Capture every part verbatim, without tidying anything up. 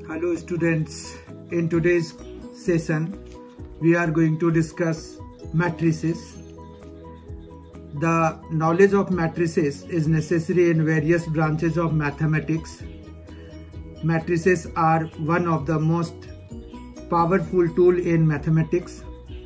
Hello students, in today's session we are going to discuss matrices. The knowledge of matrices is necessary in various branches of mathematics. Matrices are one of the most powerful tool in mathematics.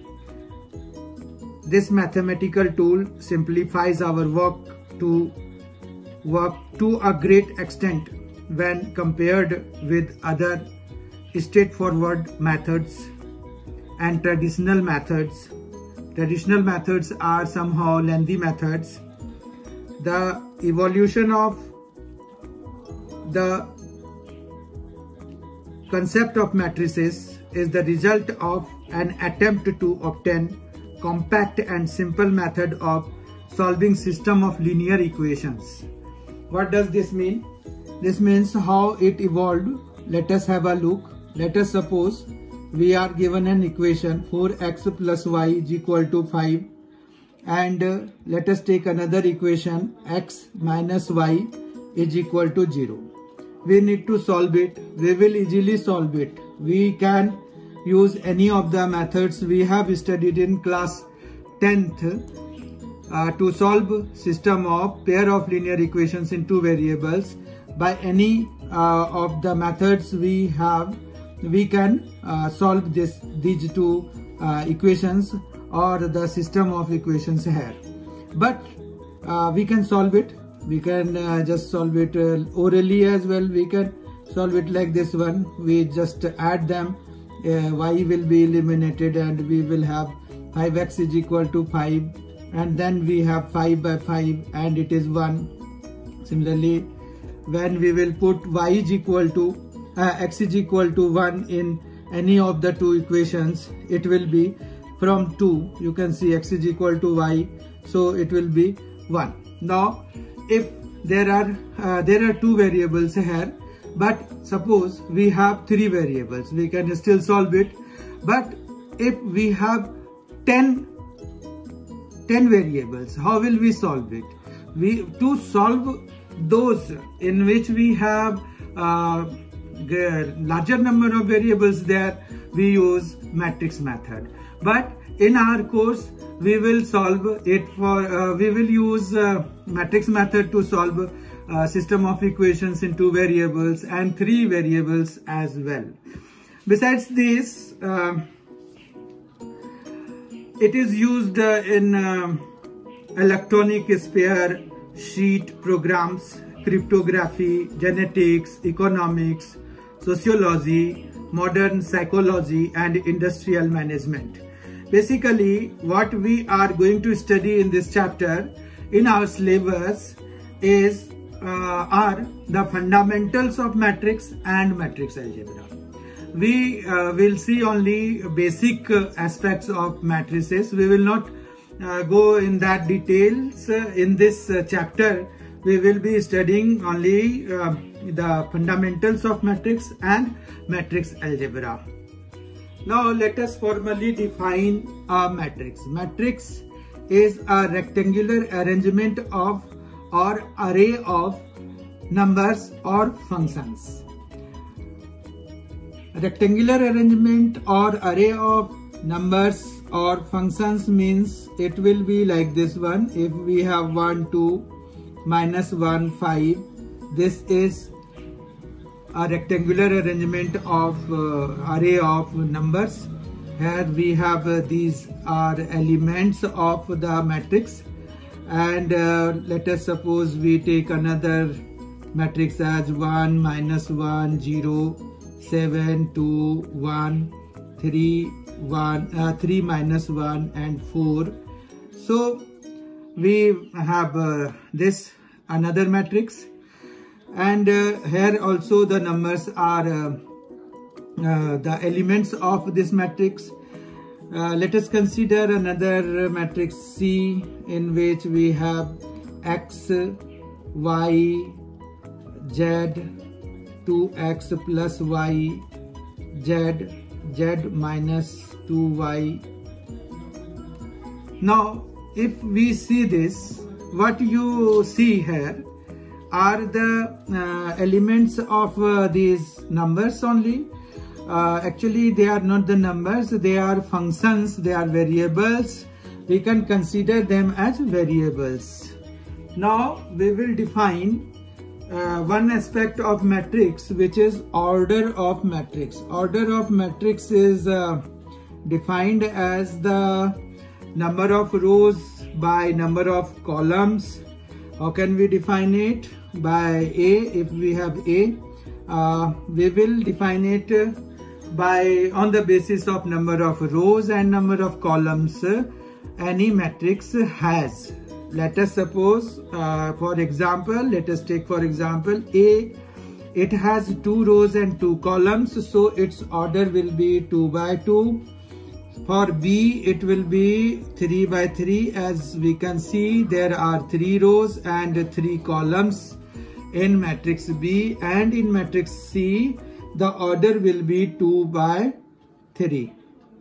This mathematical tool simplifies our work to work to a great extent when compared with other straightforward methods and traditional methods. Traditional methods are somehow lengthy methods. The evolution of the concept of matrices is the result of an attempt to obtain compact and simple method of solving system of linear equations. What does this mean? This means how it evolved. Let us have a look. Let us suppose we are given an equation four x plus y is equal to five, and uh, let us take another equation x minus y is equal to zero. We need to solve it. We will easily solve it. We can use any of the methods we have studied in class tenth uh, to solve system of pair of linear equations in two variables. By any uh, of the methods we have, we can uh, solve this these two uh, equations or the system of equations here. But uh, we can solve it. We can uh, just solve it uh, orally as well. We can solve it like this one. We just add them. Uh, y will be eliminated and we will have five x is equal to five, and then we have five by five and it is one. Similarly, when we will put y is equal to uh, x is equal to one in any of the two equations, it will be from two. You can see x is equal to y, so it will be one. Now if there are uh, there are two variables here, but suppose we have three variables, we can still solve it. But if we have ten variables, how will we solve it? We to solve those in which we have uh, larger number of variables, there we use matrix method. But in our course we will solve it for uh, we will use uh, matrix method to solve uh, system of equations in two variables and three variables as well. Besides this, uh, it is used uh, in uh, electronic spare sheet programs, cryptography, genetics, economics, sociology, modern psychology, and industrial management. Basically, what we are going to study in this chapter in our syllabus is uh, are the fundamentals of matrix and matrix algebra. We uh, will see only basic uh, aspects of matrices. We will not uh, go in that details uh, in this uh, chapter. We will be studying only uh, the fundamentals of matrix and matrix algebra. Now let us formally define a matrix. Matrix is a rectangular arrangement of or array of numbers or functions. A rectangular arrangement or array of numbers or functions means it will be like this one. If we have one, two, minus one, five, this is a rectangular arrangement of uh, array of numbers. Here we have uh, these are elements of the matrix, and uh, let us suppose we take another matrix as one, minus one, zero, seven, two, one, three, one, uh, three minus one, and four. So we have uh, this another matrix, and uh, here also the numbers are uh, uh, the elements of this matrix. Uh, let us consider another matrix C, in which we have x, y, z, two x plus y, z, z minus two y. Now if we see this, what you see here, are the uh, elements of uh, these numbers only. Uh, actually, they are not the numbers, they are functions, they are variables. We can consider them as variables. Now, we will define uh, one aspect of matrix, which is order of matrix. Order of matrix is uh, defined as the number of rows by number of columns. How can we define it? By A, if we have A, uh, we will define it uh, by on the basis of number of rows and number of columns uh, any matrix has. Let us suppose, uh, for example, let us take for example A. It has two rows and two columns, so its order will be two by two. For B, it will be three by three. As we can see, there are three rows and three columns in matrix B, and in matrix C, the order will be two by three,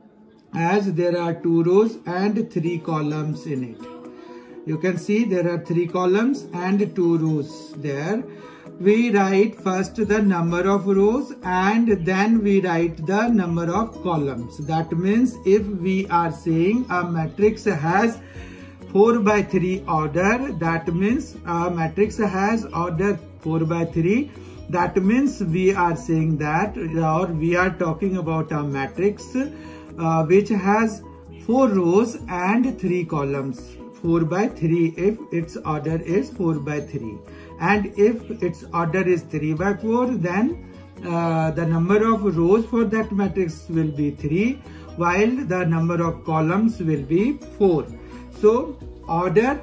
as there are two rows and three columns in it. You can see there are three columns and two rows there. We write first the number of rows and then we write the number of columns. That means if we are saying a matrix has four by three order, that means a matrix has order four by three. That means we are saying that, or we are talking about a matrix uh, which has four rows and three columns. four by three if its order is four by three. And if its order is three by four, then uh, the number of rows for that matrix will be three, while the number of columns will be four. So order,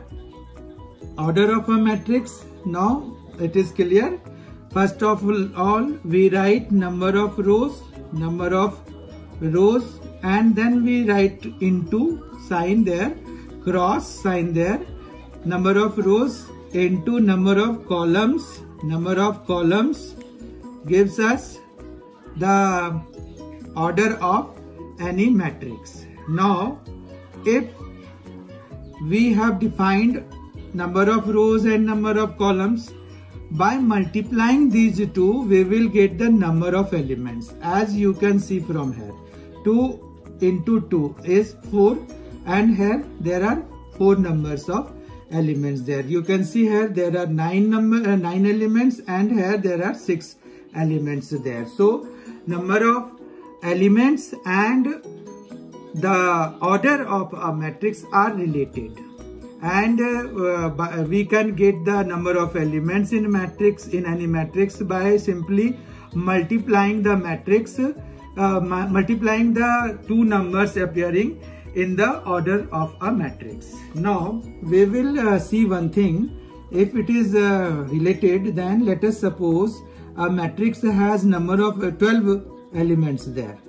order of a matrix, now it is clear. First of all, we write number of rows, number of rows, and then we write into sign there, cross sign there, number of rows into number of columns. Number of columns gives us the order of any matrix. Now, if we have defined number of rows and number of columns, by multiplying these two, we will get the number of elements. As you can see from here, two into two is four, and here there are four numbers of elements there. You can see here there are nine number uh, nine elements, and here there are six elements there. So number of elements and the order of a matrix are related, and uh, uh, we can get the number of elements in matrix in any matrix by simply multiplying the matrix uh, multiplying the two numbers appearing in the order of a matrix. Now we will uh, see one thing. If it is uh, related, then let us suppose a matrix has number of uh, twelve elements there.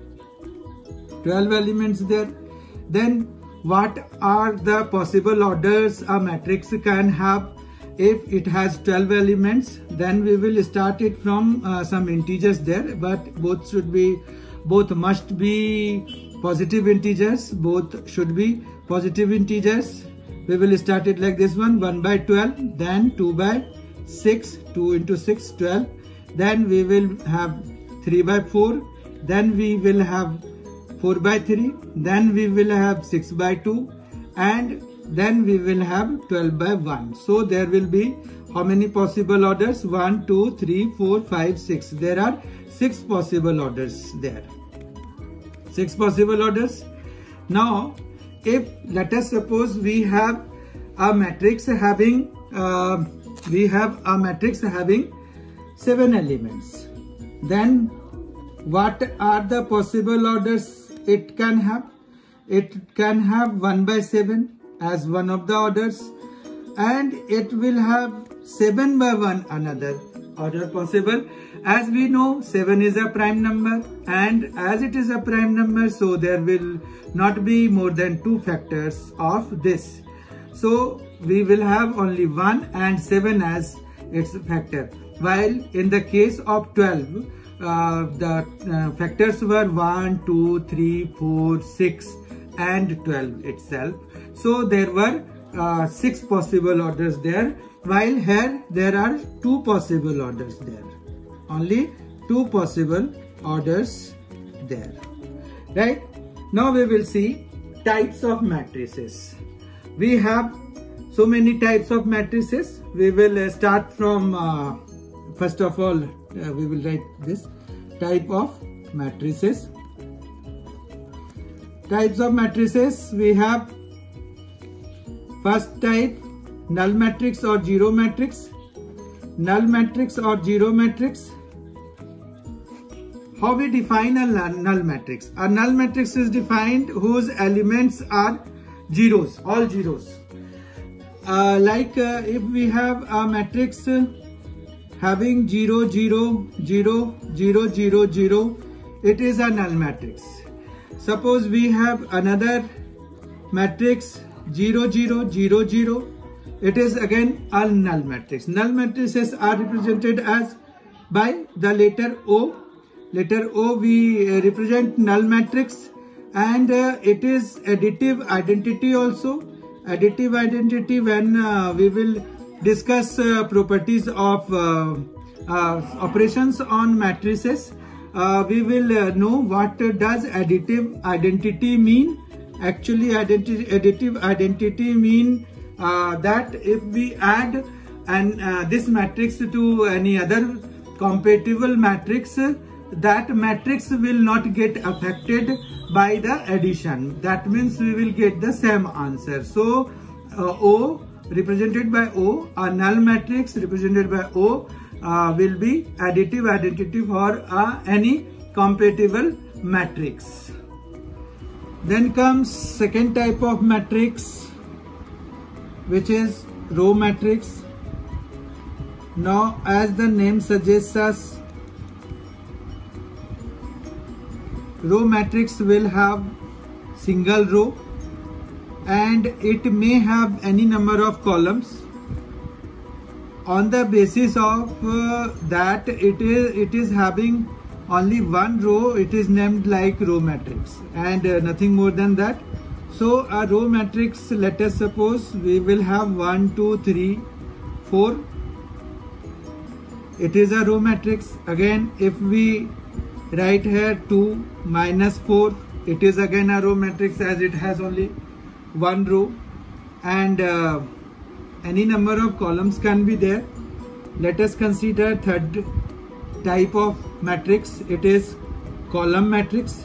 twelve elements there. Then what are the possible orders a matrix can have? If it has twelve elements, then we will start it from uh, some integers there, but both should be, both must be positive integers, both should be positive integers. We will start it like this one, one by twelve, then two by six, two into six, twelve, then we will have three by four, then we will have four by three, then we will have six by two, and then we will have twelve by one. So there will be how many possible orders? one, two, three, four, five, six. There are six possible orders there. Six possible orders. Now, if let us suppose we have a matrix having uh, we have a matrix having seven elements, then what are the possible orders it can have? It can have one by seven as one of the orders, and it will have seven by one another order possible. As we know, seven is a prime number, and as it is a prime number, so there will not be more than two factors of this. So we will have only one and seven as its factor. While in the case of twelve, uh, the uh, factors were one, two, three, four, six and twelve itself. So there were uh, six possible orders there. while here there are two possible orders there. Only two possible orders there. Right? Now we will see types of matrices. We have so many types of matrices. We will uh, start from uh, first of all uh, we will write this type of matrices. Types of matrices, we have first type, null matrix or zero matrix. Null matrix or zero matrix. How we define a null matrix? A null matrix is defined whose elements are zeros, all zeros. Uh, like uh, if we have a matrix uh, having zero, zero, zero, zero, zero, zero, it is a null matrix. Suppose we have another matrix zero, zero, zero, zero, it is again a null matrix. Null matrices are represented as by the letter O. Letter O we uh, represent null matrix, and uh, it is additive identity also. Additive identity, when uh, we will discuss uh, properties of uh, uh, operations on matrices, uh, we will uh, know what does additive identity mean. Actually, identity, additive identity mean uh, that if we add and uh, this matrix to any other compatible matrix, that matrix will not get affected by the addition. That means we will get the same answer. So uh, O represented by O, a null matrix represented by O uh, will be additive identity for uh, any compatible matrix. Then comes second type of matrix, which is row matrix. Now, as the name suggests us, row matrix will have single row and it may have any number of columns. On the basis of uh, that it is it is having only one row, it is named like row matrix, and uh, nothing more than that. So a row matrix, let us suppose we will have one, two, three, four. It is a row matrix. Again, if we write here two minus four, it is again a row matrix as it has only one row, and uh, any number of columns can be there. Let us consider third type of matrix. It is column matrix.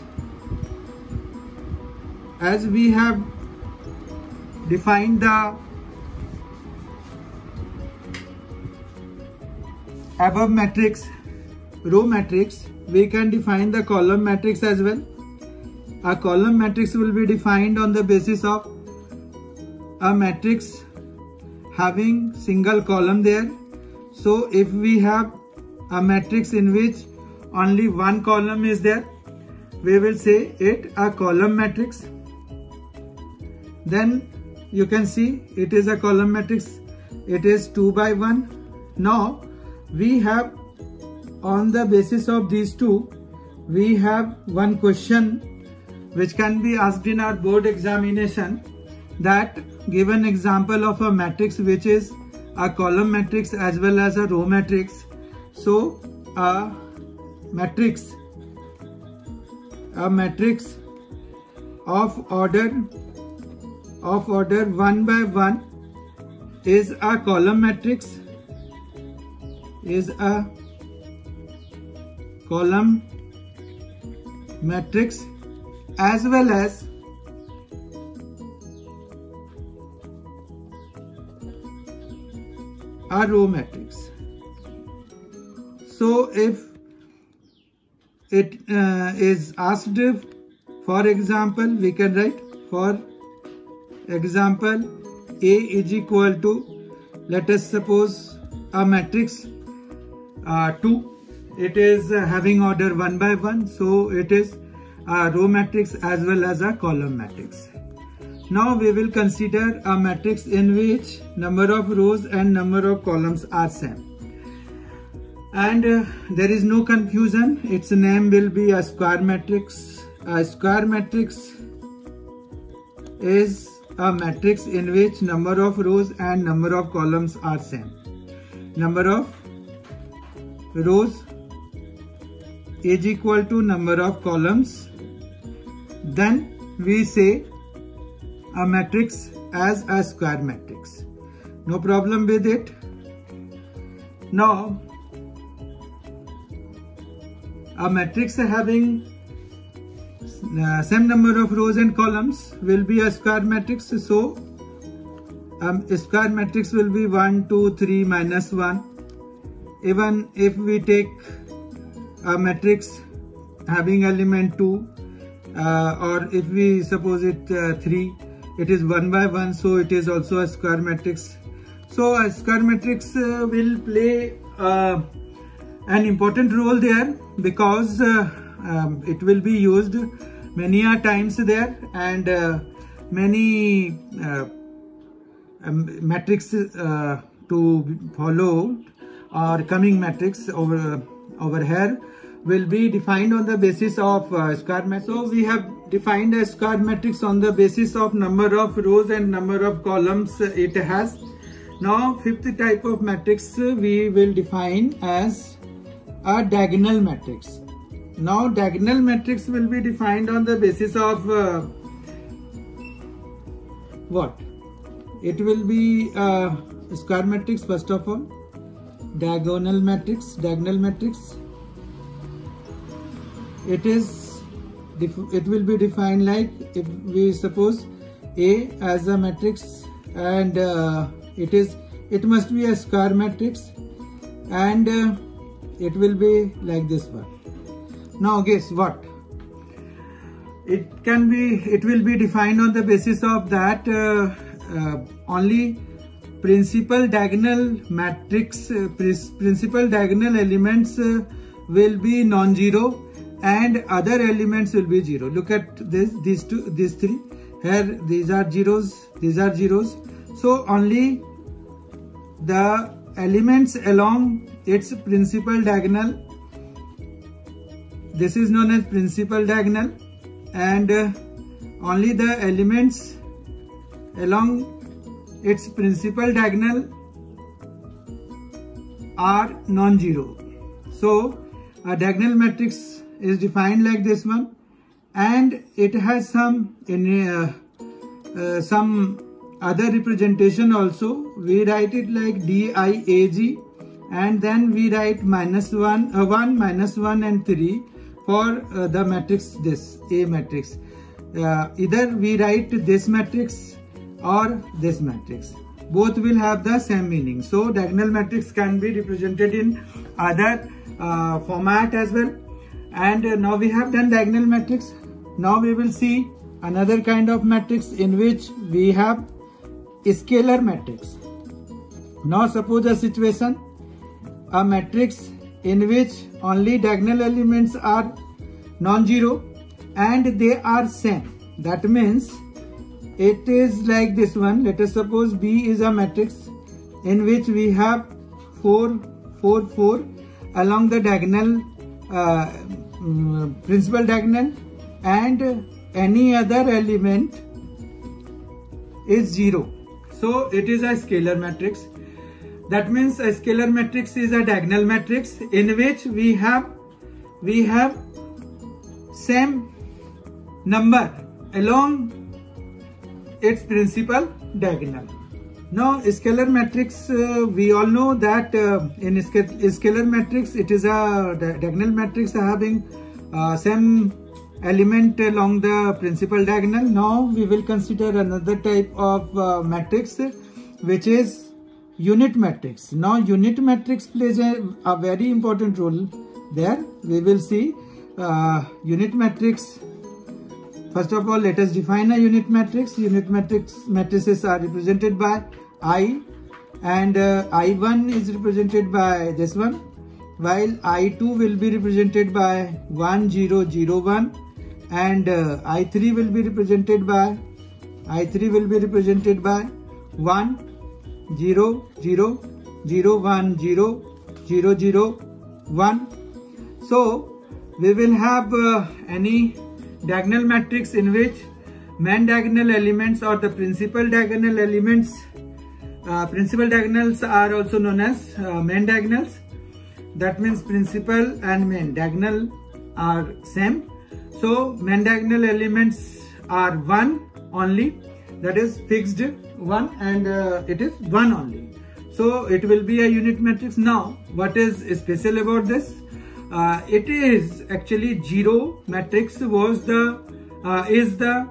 As we have defined the above matrix, row matrix, we can define the column matrix as well. A column matrix will be defined on the basis of a matrix having single column there. So if we have a matrix in which only one column is there, we will say it a column matrix. Then you can see it is a column matrix. It is two by one. Now we have, on the basis of these two, we have one question which can be asked in our board examination, that give an example of a matrix which is a column matrix as well as a row matrix. So a matrix a matrix of order of order one by one is a column matrix is a column matrix as well as a row matrix. So if it uh, is asked, for example, we can write for example A is equal to, let us suppose, a matrix uh, two. It is uh, having order one by one, so it is a row matrix as well as a column matrix. Now we will consider a matrix in which number of rows and number of columns are same. And uh, there is no confusion, its name will be a square matrix. A square matrix is a matrix in which number of rows and number of columns are same. Number of rows is equal to number of columns. Then we say a matrix as a square matrix. No problem with it. Now, a matrix having uh, same number of rows and columns will be a square matrix. So, um, a square matrix will be one, two, three, minus one. Even if we take a matrix having element two, uh, or if we suppose it uh, three, it is one by one, so it is also a square matrix. So a square matrix uh, will play uh, an important role there, because uh, um, it will be used many a times there, and uh, many uh, um, matrices uh, to follow or coming matrix over over here will be defined on the basis of uh, square matrix. So we have defined a square matrix on the basis of number of rows and number of columns it has. Now fifth type of matrix we will define as a diagonal matrix. Now diagonal matrix will be defined on the basis of uh, what? It will be a square matrix first of all. Diagonal matrix, diagonal matrix. It is, it will be defined like, if we suppose A as a matrix, and uh, it is, it must be a square matrix, and uh, it will be like this one. Now guess what? It can be, it will be defined on the basis of that uh, uh, only principal diagonal matrix, uh, principal diagonal elements uh, will be non-zero, and other elements will be zero. Look at this, these two, these three. Here, these are zeros, these are zeros. So only the elements along its principal diagonal, this is known as principal diagonal, and uh, only the elements along its principal diagonal are non-zero. So a diagonal matrix is defined like this one, and it has some in uh, uh, some other representation also. We write it like D I A G, and then we write minus one, uh, one, minus one and three for uh, the matrix, this A matrix. Uh, either we write this matrix or this matrix. Both will have the same meaning. So diagonal matrix can be represented in other uh, format as well. And uh, now we have done diagonal matrix. Now we will see another kind of matrix in which we have a scalar matrix. Now suppose a situation, a matrix in which only diagonal elements are non-zero and they are same. That means it is like this one. Let us suppose B is a matrix in which we have four, four, four along the diagonal, uh, um, principal diagonal, and any other element is zero. So it is a scalar matrix. That means a scalar matrix is a diagonal matrix in which we have we have same number along its principal diagonal. Now scalar matrix, uh, we all know that uh, in scalar matrix it is a diagonal matrix having uh, same element along the principal diagonal. Now we will consider another type of uh, matrix, which is unit matrix. Now unit matrix plays a, a very important role there. We will see uh, unit matrix. First of all, let us define a unit matrix. Unit matrix matrices are represented by I, and uh, I one is represented by this one, while I two will be represented by one, zero, zero, one, and uh, I three will be represented by I three will be represented by one, zero, zero, zero, one, zero, zero, zero, one. So we will have uh, any diagonal matrix in which main diagonal elements or the principal diagonal elements, uh, principal diagonals are also known as uh, main diagonals. That means principal and main diagonal are same. So main diagonal elements are one only, that is fixed one, and uh, it is one only. So it will be a unit matrix. Now what is special about this? Uh, it is actually zero matrix was the uh, is the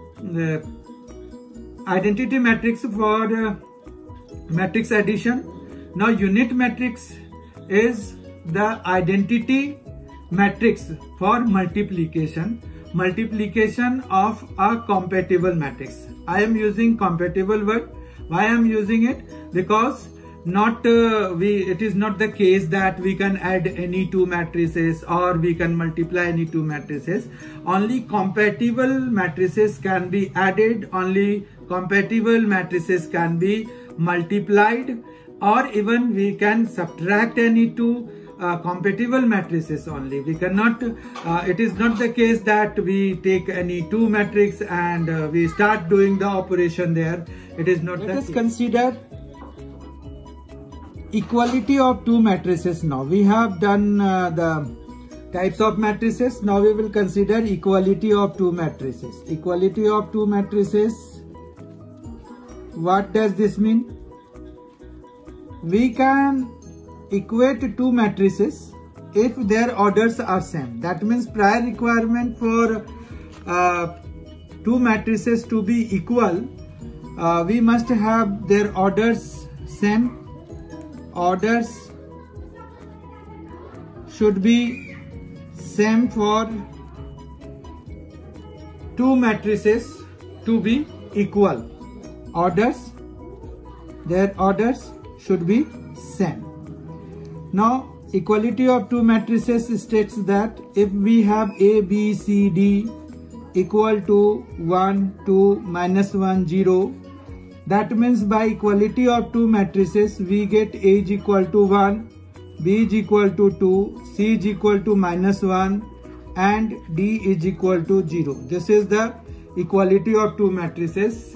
uh, identity matrix for uh, matrix addition. Now unit matrix is the identity matrix for multiplication multiplication of a compatible matrix. I am using compatible word. Why I am using it? Because not uh, we it is not the case that we can add any two matrices or we can multiply any two matrices. Only compatible matrices can be added, only compatible matrices can be multiplied, or even we can subtract any two uh, compatible matrices only. We cannot uh, it is not the case that we take any two matrix and uh, we start doing the operation there. It is not. Let us consider equality of two matrices. Now we have done uh, the types of matrices. Now we will consider equality of two matrices. Equality of two matrices. What does this mean? We can equate two matrices if their orders are same. That means prior requirement for uh, two matrices to be equal, uh, we must have their orders same. Orders should be same for two matrices to be equal. Orders, their orders should be same. Now equality of two matrices states that if we have A, B, C, D equal to one, two, minus one, zero, that means by equality of two matrices we get A is equal to one, B is equal to two, C is equal to minus one, and D is equal to zero. This is the equality of two matrices.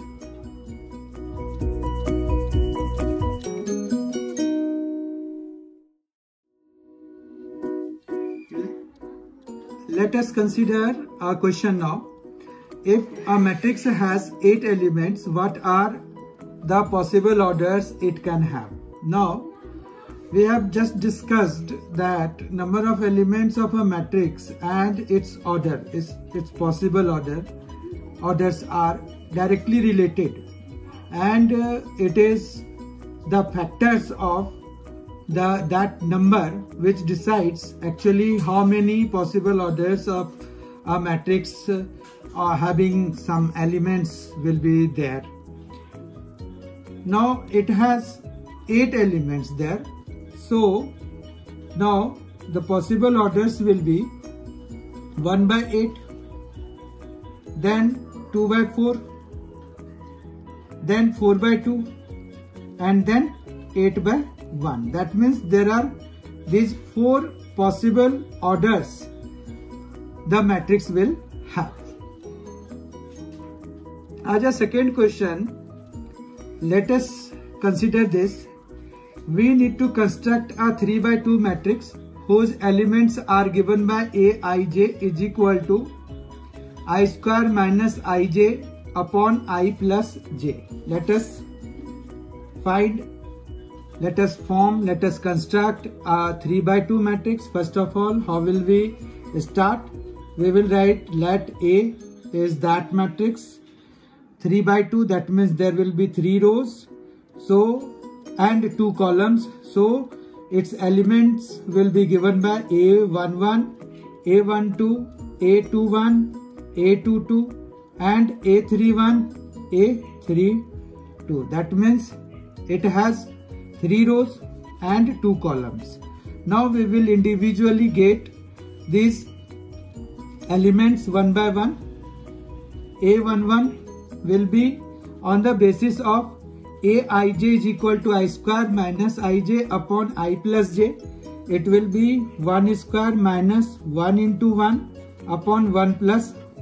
Let us consider a question now. If a matrix has eight elements, what are the possible orders it can have? Now, we have just discussed that number of elements of a matrix and its order, is its possible order, orders are directly related, and uh, it is the factors of the that number which decides actually how many possible orders of a matrix uh, are having some elements will be there. Now it has eight elements there. So now the possible orders will be one by eight, then two by four, then four by two, and then eight by one. That means there are these four possible orders the matrix will have. As a second question, let us consider this. We need to construct a three by two matrix whose elements are given by Aij is equal to I square minus Ij upon I plus j. Let us find, let us form, let us construct a three by two matrix. First of all, how will we start? We will write let A is that matrix. three by two, that means there will be three rows. So, and two columns. So, its elements will be given by A one one, A one two, A two one, A two two, and A three one, A three two. That means it has three rows and two columns. Now we will individually get these elements one by one. A one one will be on the basis of Aij is equal to I square minus Ij upon I plus j. It will be one square minus one into one upon one plus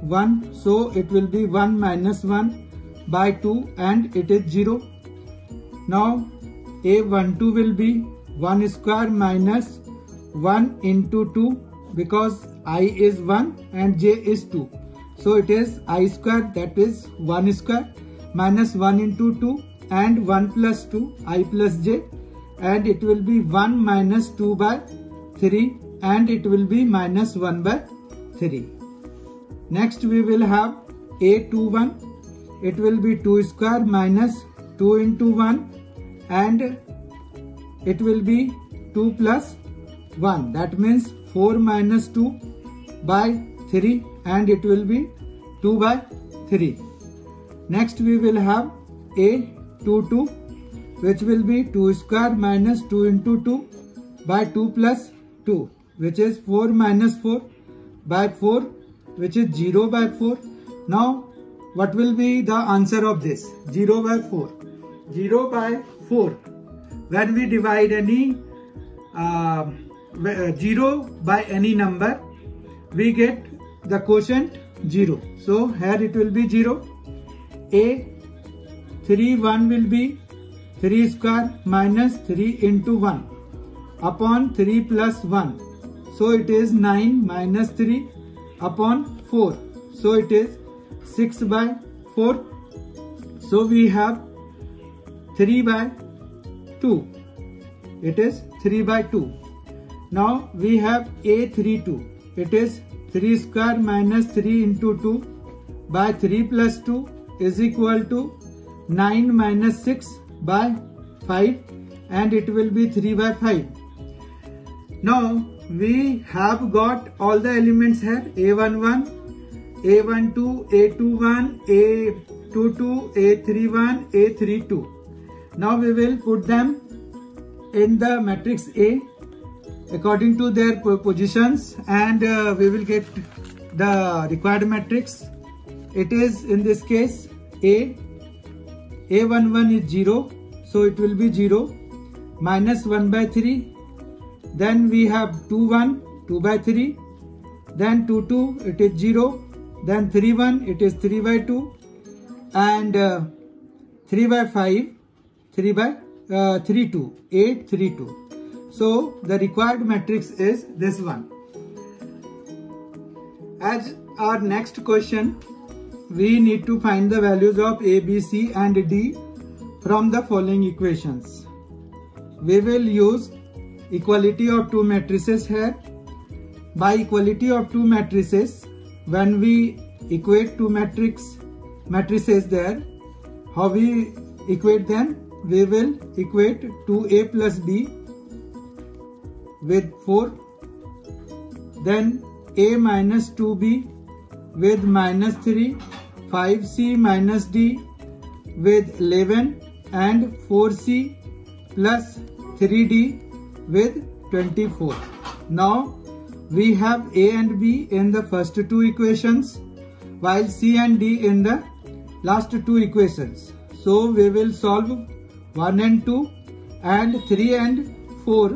one, so it will be one minus one by two and it is zero. Now A one two will be one square minus one into two, because I is one and j is two. So it is I square, that is one square, minus one into two and one plus two, I plus j, and it will be one minus two by three and it will be minus one by three. Next we will have A two one. It will be two square minus two into one and it will be two plus one. That means four minus two by three and it will be two by three. Next we will have A two two, which will be two square minus two into two by two plus two, which is four minus four by four, which is zero by four. Now what will be the answer of this? zero by four. zero by four. When we divide any uh, zero by any number, we get the quotient zero. So here it will be zero. A three one will be three square minus three into one upon three plus one. So it is nine minus three upon four. So it is six by four. So we have three by two. It is three by two. Now we have A three two. It is three square minus three into two by three plus two is equal to nine minus six by five and it will be three by five. Now we have got all the elements here: A one one, A one two, A two one, A two two, A three one, A three two. Now we will put them in the matrix A according to their positions and uh, we will get the required matrix. It is in this case A. A one one is zero, so it will be zero, minus one by three. Then we have two one, two by three. Then two two, it is zero. Then three one, it is three by two. And uh, three by five, three by uh, three two, eight three two. So the required matrix is this one. As our next question, we need to find the values of A, B, C and D from the following equations. We will use equality of two matrices here. By equality of two matrices, when we equate two matrix matrices there, how we equate them? We will equate two A plus B with four, then A minus two B with minus three, five C minus D with eleven and four C plus three D with twenty-four. Now we have A and B in the first two equations while C and D in the last two equations. So we will solve one and two and three and four.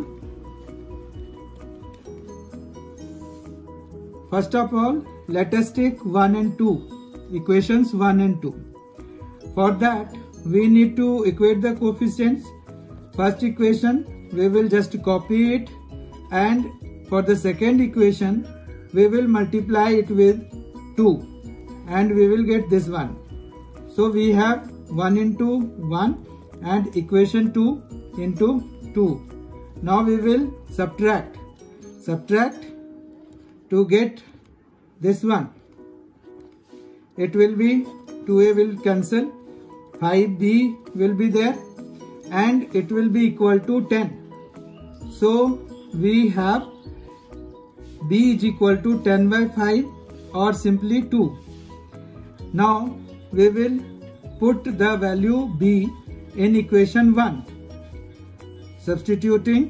First of all, let us take one and two, equations one and two. For that, we need to equate the coefficients. First equation, we will just copy it, and for the second equation, we will multiply it with two and we will get this one. So we have one into one and equation two into two. Now we will subtract. Subtract to get this one. It will be two A will cancel, five B will be there and it will be equal to ten. So we have B is equal to ten by five or simply two. Now we will put the value B in equation one. Substituting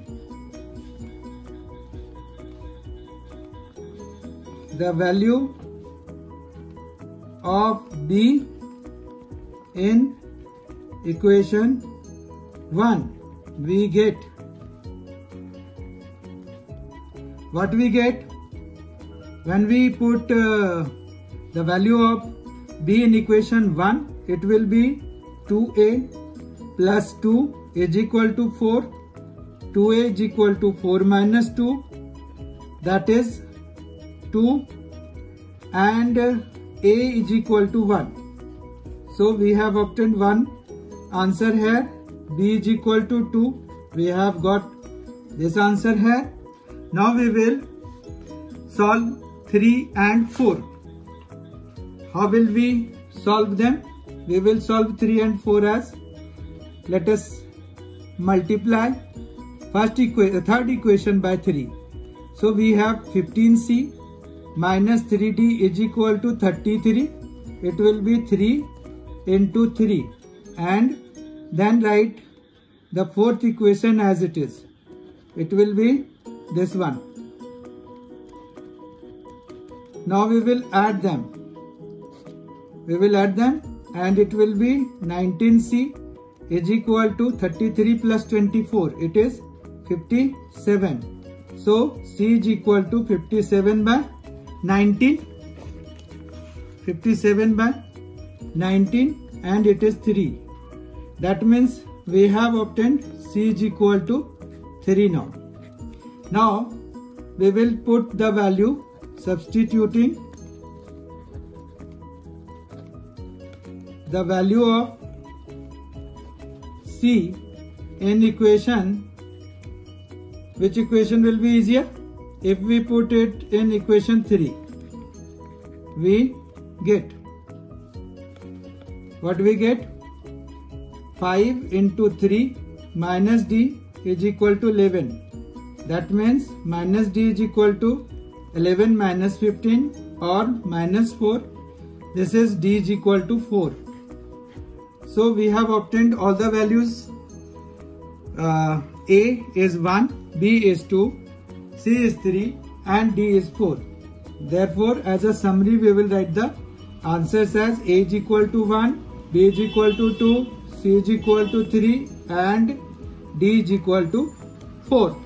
the value of B in equation one, we get what we get when we put uh, the value of B in equation one, it will be two A plus two is equal to four. two A is equal to four minus two, that is two, and A is equal to one. So we have obtained one answer here. B is equal to two. We have got this answer here. Now we will solve three and four. How will we solve them? We will solve three and four as, let us multiply first equa third equation by three. So we have fifteen C minus three D is equal to thirty-three. It will be three into three, and then write the fourth equation as it is. It will be this one. Now we will add them. We will add them and it will be nineteen C is equal to thirty-three plus twenty-four. It is fifty-seven. So C is equal to fifty-seven by nineteen. fifty-seven by nineteen, and it is three. That means we have obtained C is equal to three now. Now we will put the value, substituting the value of C in equation. Which equation will be easier? If we put it in equation three, we get, what we get? five into three minus D is equal to eleven. That means minus D is equal to eleven minus fifteen, or minus four. This is D is equal to four. So we have obtained all the values. Uh, A is one, B is two, C is three, and D is four. Therefore, as a summary, we will write the answers as A is equal to one, B is equal to two, C is equal to three, and D is equal to four.